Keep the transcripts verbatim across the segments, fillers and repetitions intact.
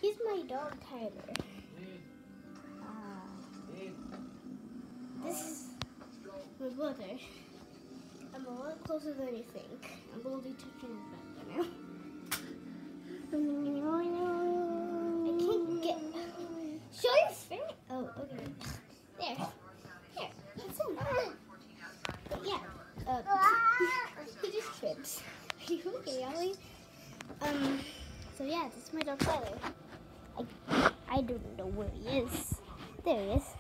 He's my dog, Tyler. Uh, this is my brother. I'm a lot closer than you think. I'm only touching his back right now. I can't get. Show your face. Oh, okay. There. Here. That's him. But yeah. Uh, he just trips. Are you okay, Ollie? Um. So yeah, this is my dog Tyler. I I don't know where he is. There he is.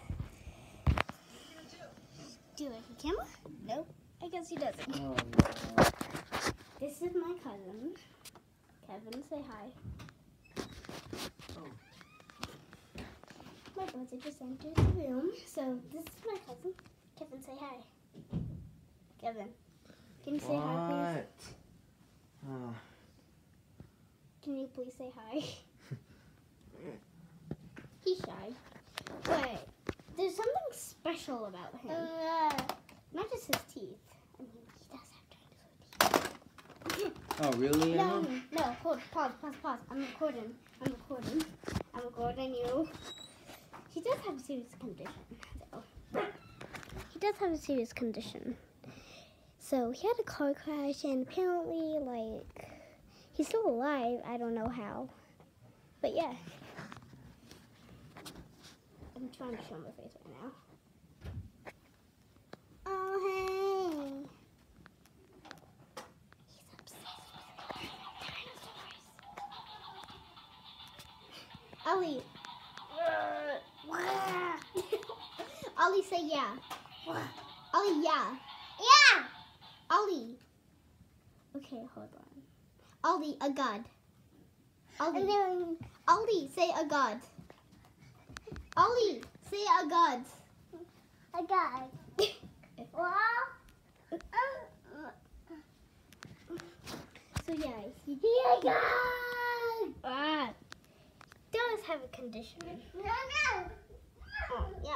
Do you like the camera? Nope. I guess he doesn't. Oh, no. This is my cousin. Kevin, say hi. Oh. My brother just entered the room. So this is my cousin. Kevin, say hi. Kevin, can you say what? hi, please? Oh. Can you please say hi? He's shy. But there's something special about him. Uh, Not just his teeth. I mean, he does have dinosaur teeth. Oh, really? No, Emma? no, hold, pause, pause, pause. I'm recording. I'm recording. I'm recording you. He does have a serious condition, though. He does have a serious condition. So he had a car crash, and apparently, like, he's still alive. I don't know how. But yeah. I'm trying to show my face right now. Oh, hey. He's obsessed with dinosaurs. Ollie. Ollie, say yeah. Ollie, yeah. Yeah. Ollie. Okay, hold on. Ollie, a god. Ollie. Ollie, say a god. Ollie, say a god. A god. So yeah, he, he a god. Ah, he does have a condition. No, no. Oh, yeah.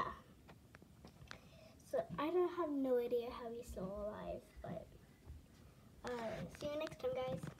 So I don't have no idea how he's still alive, but uh, see you next time, guys.